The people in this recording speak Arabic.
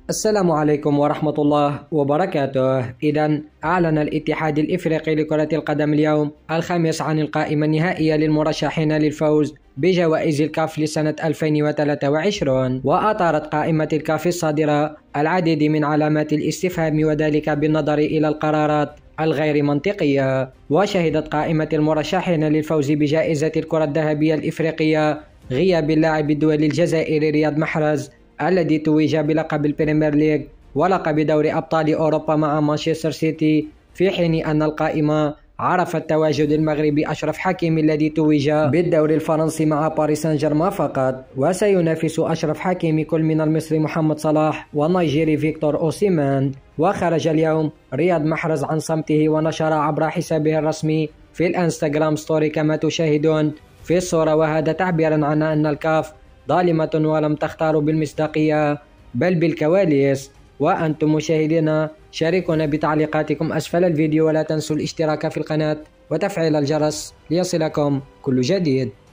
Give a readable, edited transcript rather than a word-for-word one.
السلام عليكم ورحمة الله وبركاته. إذا أعلن الاتحاد الإفريقي لكرة القدم اليوم الخميس عن القائمة النهائية للمرشحين للفوز بجوائز الكاف لسنة 2023، وأطارت قائمة الكاف الصادرة العديد من علامات الاستفهام، وذلك بالنظر إلى القرارات الغير منطقية. وشهدت قائمة المرشحين للفوز بجائزة الكرة الذهبية الإفريقية غياب اللاعب الدولي الجزائري رياض محرز الذي توج بلقب البريمير ليج ولقب دوري أبطال أوروبا مع مانشستر سيتي، في حين أن القائمة عرفت تواجد المغربي أشرف حكيمي الذي توج بالدوري الفرنسي مع باريس سان جيرمان فقط. وسينافس أشرف حكيمي كل من المصري محمد صلاح والنيجيري فيكتور أوسيمان. وخرج اليوم رياض محرز عن صمته ونشر عبر حسابه الرسمي في الانستغرام ستوري كما تشاهدون في الصورة، وهذا تعبيرا عن أن الكاف ظالمة ولم تختار بالمصداقية بل بالكواليس. وأنتم مشاهدينا شاركونا بتعليقاتكم أسفل الفيديو، ولا تنسوا الاشتراك في القناة وتفعيل الجرس ليصلكم كل جديد.